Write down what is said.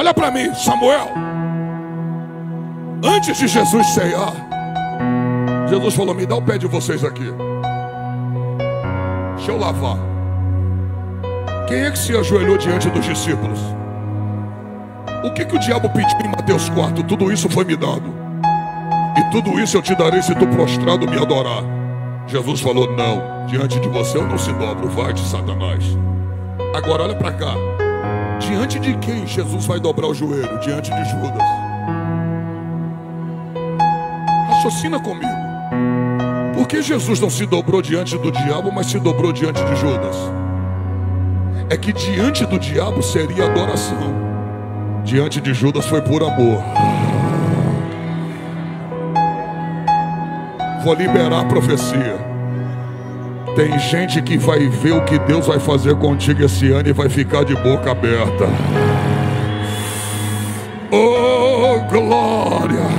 Olha para mim, Samuel. Antes de Jesus ceiar, Jesus falou: me dá o pé de vocês aqui, deixa eu lavar. Quem é que se ajoelhou diante dos discípulos? O que o diabo pediu em Mateus 4? Tudo isso foi me dado, e tudo isso eu te darei se tu prostrado me adorar. Jesus falou: não, diante de você eu não se dobro, vai-te, Satanás. Agora olha para cá. Diante de quem Jesus vai dobrar o joelho? Diante de Judas. Raciocina comigo. Por que Jesus não se dobrou diante do diabo, mas se dobrou diante de Judas? É que diante do diabo seria adoração, diante de Judas foi por amor. Vou liberar a profecia. Tem gente que vai ver o que Deus vai fazer contigo esse ano e vai ficar de boca aberta. Oh, glória!